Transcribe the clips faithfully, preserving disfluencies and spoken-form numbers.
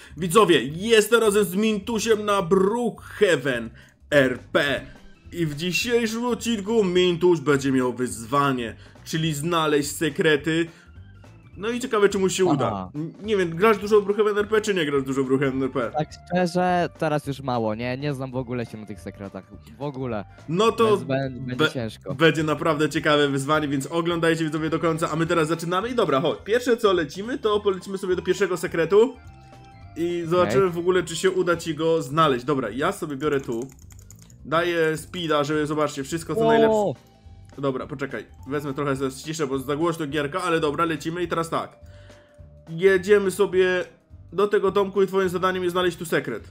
Widzowie, jestem razem z Mintusiem na Brookhaven R P. I w dzisiejszym odcinku Mintuś będzie miał wyzwanie, czyli znaleźć sekrety. No i ciekawe, czy mu się uda. Aha. Nie wiem, grasz dużo w Brookhaven R P, czy nie grasz dużo w Brookhaven R P? Tak szczerze, teraz już mało, nie? Nie znam w ogóle się na tych sekretach. W ogóle. No to Więc bę- będzie be- ciężko. będzie naprawdę ciekawe wyzwanie, więc oglądajcie widzowie do końca, a my teraz zaczynamy. I dobra, chodź, pierwsze co lecimy, to polecimy sobie do pierwszego sekretu. I zobaczymy Okej. w ogóle, czy się uda ci go znaleźć. Dobra, ja sobie biorę tu. Daję speeda, żeby zobaczcie wszystko co O! najlepsze. Dobra, poczekaj, wezmę trochę ze ściszę, bo za głośno gierka, ale dobra, lecimy i teraz tak. Jedziemy sobie do tego domku i twoim zadaniem jest znaleźć tu sekret.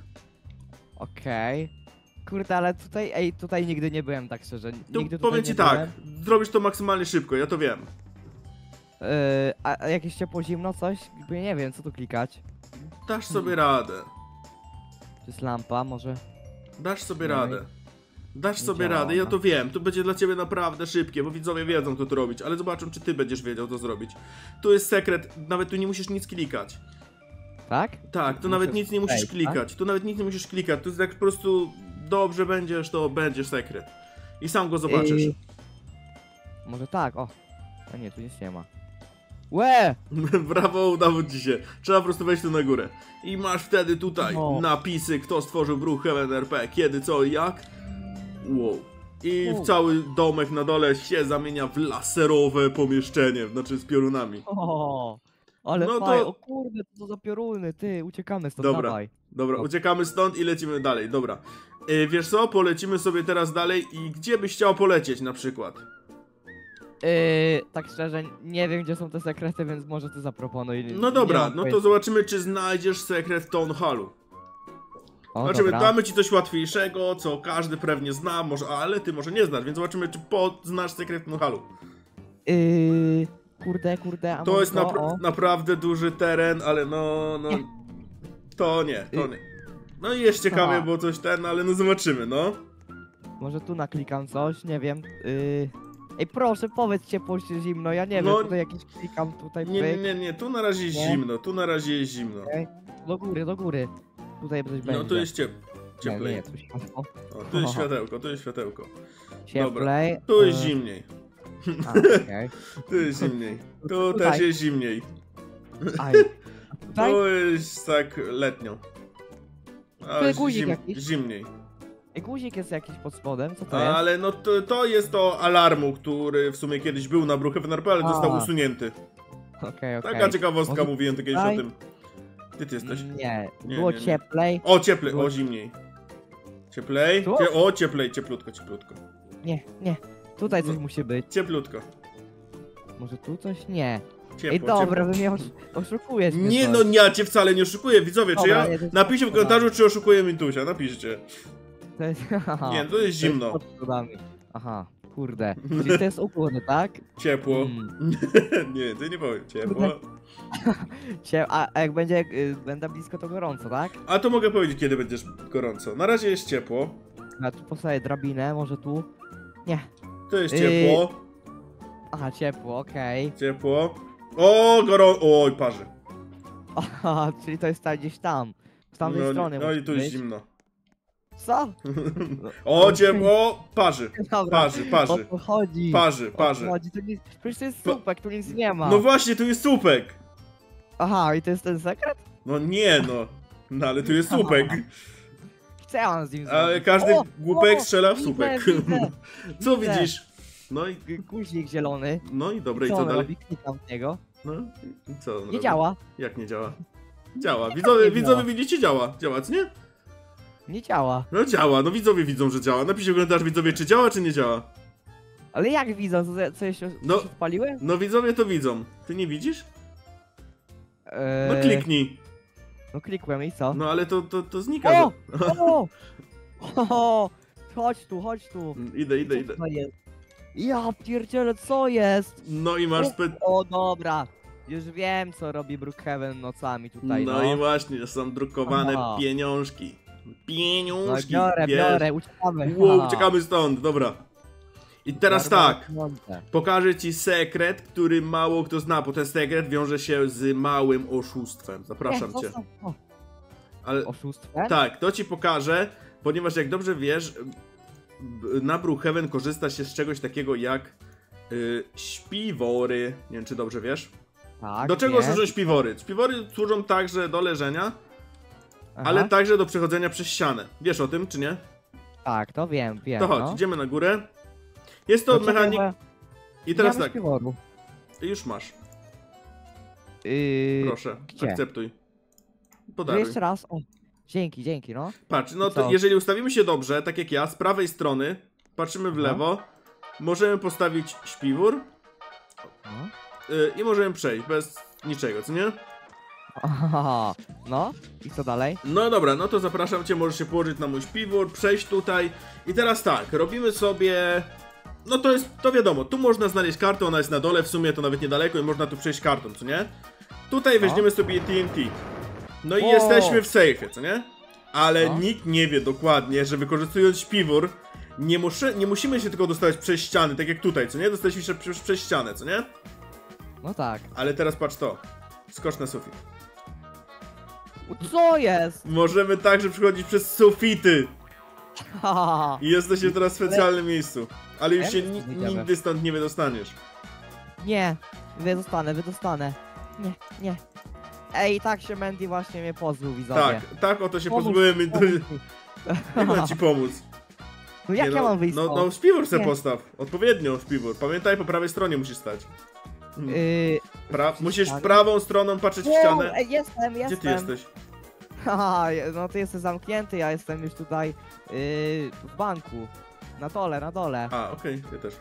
Okej. Kurde, ale tutaj, ej, tutaj nigdy nie byłem, tak szczerze. Tu Nigdy tutaj powiem nie ci tak, byłem. zrobisz to maksymalnie szybko, ja to wiem. Yy, a, a jakieś ciepło, zimno, coś? Jakby nie wiem, co tu klikać. Dasz sobie radę. To jest lampa, może? Dasz sobie No i- radę. Dasz nie sobie działa radę, ja ona. to wiem. To będzie dla ciebie naprawdę szybkie, bo widzowie wiedzą, co tu robić, ale zobaczą, czy ty będziesz wiedział, co zrobić. Tu jest sekret, nawet tu nie musisz nic klikać. Tak? Tak, tu Muszę nawet nic nie musisz wejść, klikać. Tu nawet nic nie musisz klikać. Tu jest jak po prostu dobrze będziesz, to będziesz sekret. I sam go zobaczysz. Yy, Może tak, o. A nie, tu nic nie ma. Łe! Brawo, udało ci się. Trzeba po prostu wejść tu na górę. I masz wtedy tutaj No. napisy, kto stworzył Brookhaven R P, kiedy, co i jak. Wow. I Wow. w cały domek na dole się zamienia w laserowe pomieszczenie, znaczy z piorunami. O, ale No no to- faj, o kurde, to za pioruny, ty, uciekamy stąd, Dobra. dawaj. Dobra, No. uciekamy stąd i lecimy dalej, dobra. Yy, wiesz co, polecimy sobie teraz dalej i gdzie byś chciał polecieć na przykład? Yy, tak szczerze, nie wiem gdzie są te sekrety, więc może ty zaproponuj. No Nie dobra, mam no to pojęcia. zobaczymy, czy znajdziesz sekret w Town Hallu. O, Zobaczymy, dobra. damy ci coś łatwiejszego, co każdy pewnie zna, może, ale ty może nie znasz, więc zobaczymy, czy poznasz sekret w Town Hallu. Yy, kurde, kurde, a To może jest napra o. naprawdę duży teren, ale no, no, Nie. to nie, to Y- nie. No i jest ciekawie, Aha. bo coś ten, ale no zobaczymy, no. Może tu naklikam coś, nie wiem. Yy, ej, proszę, powiedz ciepło czy zimno, ja nie No. wiem, tutaj jakieś klikam, tutaj Nie, nie, pyk. nie, nie, tu na razie jest Nie. zimno, tu na razie jest zimno. Okej. Do góry, do góry. Tutaj coś będzie. No tu jest ciep Nie, nie, cieplej. nie, tu światło. O, tu jest Aha. światełko, tu jest światełko. Cieplej. Tu jest e, zimniej, A, okej. tu jest zimniej. Tu Tutaj. też jest zimniej. Aj. Tutaj? Tu jest tak letnio. A, Tu jest guzik zim, jakiś. zimniej. Ej, guzik jest jakiś pod spodem, co to jest? Ale no to, to jest to alarmu, który w sumie kiedyś był na Brookhaven R P, ale A. został usunięty. Okej, okej. Taka ciekawostka, Może mówiłem to kiedyś tutaj? o tym. Gdzie ty jesteś? Nie, Nie, było nie, nie. cieplej. O, cieplej, Było- o, zimniej. Cieplej? Tu? Cie o, cieplej, cieplutko, cieplutko. Nie, nie. Tutaj coś No. musi być. Cieplutko. Może tu coś? Nie. Ciepło, Ej, dobra, ciepło. wy mnie osz oszukujesz. mnie Nie coś. no, ja cię wcale nie oszukuję, widzowie, czy Dobra, ja... nie, to jest Napiszcie w pod komentarzu, czy oszukuję Mintusia, napiszcie. To jest... Aha, Nie, to jest zimno. pod schodami. Aha, kurde. Czyli to jest u góry, tak? Ciepło. Mm. Nie, ty nie powiem, ciepło. Cie a, a jak będzie, y, będę blisko, to gorąco, tak? A to mogę powiedzieć, kiedy będziesz gorąco. Na razie jest ciepło. A tu postawię drabinę, może tu? Nie. To jest Yy. ciepło. Aha, ciepło, okej. Ciepło. O, gorąco. Oj, parzy. Aha, czyli to jest ta gdzieś tam. Z tamtej No, strony no i musi tu jest być. zimno. Co? O, ciepło. Parzy. Dobra, Parzy, o parzy. to chodzi. Parzy, O to parzy. chodzi, to nie... Przecież to jest Pa- słupek, tu nic nie ma. No właśnie, tu jest słupek. Aha, i to jest ten sekret? No nie no. No ale tu jest słupek. Co ja mam z nim Ale zrobić? każdy O, głupek o, strzela w widzę, słupek. widzę, Co widzę. widzisz? No i, G- Guzik zielony. no i dobra, i Co co on dalej? robi? Klikam w niego. No i co on Nie robi? działa. Jak nie działa? Działa. Widzowie, nie widzowie działa? widzicie, działa. Działa, czy nie? Nie działa. No działa, no widzowie widzą, że działa. Napiszcie w komentarzu, widzowie, czy działa, czy nie działa. Ale jak widzą? Co, co się, No. no. się odpaliły? No widzowie to widzą. Ty nie widzisz? Eee, No kliknij. No klikłem i co? No ale to, to, to znika. O! O! O! Chodź tu, chodź tu. Idę, idę, Co idę. to jest? Ja pierdzielę, co jest? No i masz spe... O, dobra. Już wiem, co robi Brookhaven nocami tutaj, no. No i właśnie, są drukowane Aha. pieniążki. No Pieniążki. biorę, wiesz. biorę, uciekamy. Wow, Ha. uciekamy stąd, dobra. I teraz Darmowe tak. pieniądze. Pokażę ci sekret, który mało kto zna, bo ten sekret wiąże się z małym oszustwem. Zapraszam Nie, cię. zostaw. O, Ale Oszustwem? tak, to ci pokażę, ponieważ jak dobrze wiesz, b- na Brookhaven korzysta się z czegoś takiego jak y, śpiwory. Nie wiem, czy dobrze wiesz? Tak, Do czego nie. służą śpiwory? Śpiwory służą także do leżenia, Aha. ale także do przechodzenia przez ścianę. Wiesz o tym, czy nie? Tak, to wiem, wiem. To chodź, no. idziemy na górę. Jest to To czekaj, mechanik... bo I teraz nie mam tak, śpiworu. już masz. Yy, Proszę, gdzie? akceptuj. że Podaruj. jeszcze raz. O, dzięki, dzięki, no. Patrz, no I to co? jeżeli ustawimy się dobrze, tak jak ja, z prawej strony, patrzymy w Aha. lewo, możemy postawić śpiwór No. yy, i możemy przejść bez niczego, co nie? Aha, no. I co dalej? No dobra, no to zapraszam cię, możesz się położyć na mój śpiwór, przejść tutaj. I teraz tak, robimy sobie... No to jest, to wiadomo, tu można znaleźć kartę, ona jest na dole, w sumie to nawet niedaleko i można tu przejść kartą, co nie? Tutaj No. weźmiemy sobie T N T. No i O! jesteśmy w sejfie, co nie? Ale No. nikt nie wie dokładnie, że wykorzystując śpiwór, nie, muszę, nie musimy się tylko dostawać przez ściany, tak jak tutaj, co nie? Dostaliśmy się przez, przez ścianę, co nie? No tak. Ale teraz patrz to. Skocz na sufit. Co jest? Możemy także przechodzić przez sufity. Haha. I jesteśmy teraz w specjalnym miejscu. Ale już Jak się my ni stąd idziemy? nigdy stąd nie wydostaniesz. Nie, wydostanę, wydostanę. Nie, nie. Ej, tak się Mandy właśnie mnie pozbył, widzowie. Tak, tak oto się Pomóż, pozbyłem i pomóż mi. nie będę ci pomóc. No jak Nie, ja no, mam wyjść No, stąd? no śpiwór se Nie. postaw. Odpowiednio śpiwór. Pamiętaj, po prawej stronie musisz stać. Hmm. Yy, Pra musisz ścianie? prawą stroną patrzeć w wow, ścianę. ej, jestem, jestem. Gdzie ty jesteś? Haha, no ty jesteś zamknięty, ja jestem już tutaj yy, w banku. Na dole, na dole. A, okej, ja też.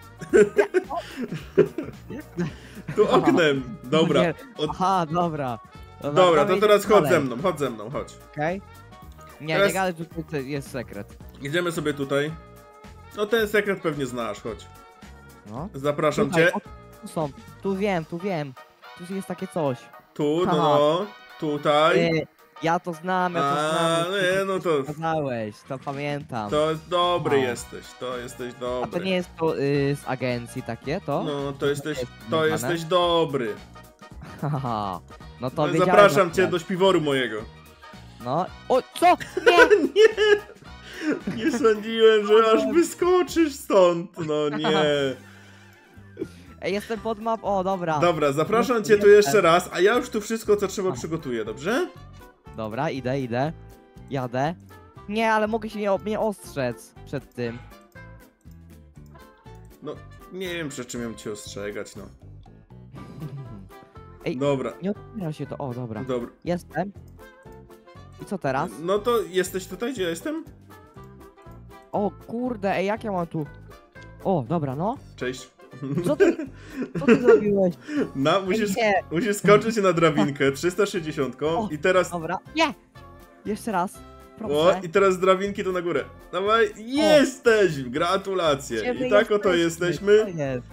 Tu oknem. Dobra. Nie. Od... Aha, dobra. No, Dobra, dawaj, to teraz chodź dalej. ze mną, chodź ze mną, chodź. Okej. Nie, Teraz- nie gadaj, tutaj jest sekret. Idziemy sobie tutaj. No ten sekret pewnie znasz, chodź. No. Zapraszam Tutaj, cię. o, tu są, tu wiem, tu wiem. Tu jest takie coś. Tu, no, Aha. no. Tutaj. Yy, ja to znam, ja to A, znam. nie, no to... Pokazałeś, to pamiętam. To dobry No. jesteś, to jesteś A dobry. to nie jest to yy, z agencji takie, to? No, to jesteś, jest to związane? jesteś dobry. Haha. No to No, wiedziałem, zapraszam że- cię do śpiworu mojego. No. O, co? Nie! Nie! Nie sądziłem, że aż wyskoczysz stąd, no nie. Ej, jestem pod map. O, dobra. Dobra, zapraszam cię tu jeszcze raz, a ja już tu wszystko, co trzeba, przygotuję, dobrze? Dobra, idę, idę. Jadę. Nie, ale mogę się nie, mnie ostrzec przed tym. No, nie wiem, przed czym miałem cię ostrzegać, no. Ej, Dobra, nie otwiera się to. O, dobra. dobra. Jestem. I co teraz? No to jesteś tutaj, gdzie ja jestem? O, kurde, ej, jak ja mam tu? O, dobra, no. Cześć. Co ty, co ty zrobiłeś? No, musisz, Nie. musisz skoczyć na drabinkę trzysta sześćdziesiąt O, i teraz... Dobra. Nie! Jeszcze raz. O, Proszę. i teraz z drabinki to na górę. Dawaj, jesteś! Gratulacje! Gdzie wy I tak oto Co jesteśmy jest?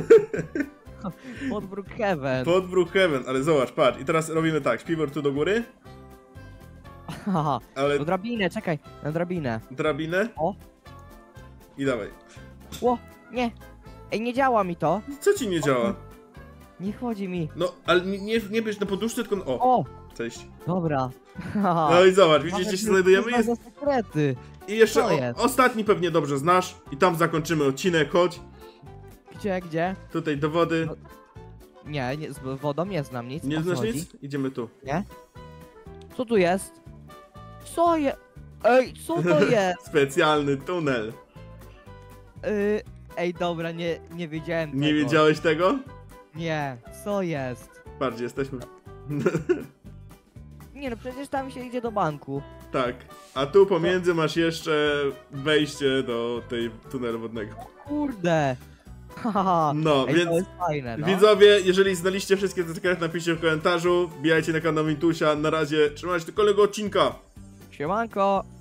Pod Brookhaven. pod Brookhaven, ale zobacz, patrz. I teraz robimy tak, śpiwór tu do góry, Haha. ale No drabinę, czekaj, na drabinę. drabinę. O. I dawaj. Ło, nie. Ej, nie działa mi to. Co ci nie działa? Nie chodzi mi. No, ale nie, nie, nie bierz na poduszce, tylko... O, O, cześć. dobra. No i zobacz, widzisz, gdzie się znajdujemy? Jest... za sekrety. I jeszcze Co o, jest? ostatni pewnie dobrze znasz. I tam zakończymy odcinek, chodź. Gdzie, gdzie? Tutaj do wody. No, Nie, nie, z wodą nie znam nic. Nie o co znasz chodzi? nic? Idziemy tu. Nie? Co tu jest? Co je... Ej, co to jest? Specjalny tunel. Yy, ej, dobra, nie, nie wiedziałem Nie tego. wiedziałeś tego? Nie, co jest? Patrz, gdzie jesteśmy. Nie no, przecież tam się idzie do banku. Tak. A tu pomiędzy masz jeszcze wejście do tej tunelu wodnego. Kurde. Haha. No, Ej, więc to jest fajne, no. widzowie, jeżeli znaliście wszystkie te sekrety, napiszcie w komentarzu. Wbijajcie na kanał Mintusia. Na razie, trzymajcie się do kolejnego odcinka. Siemanko.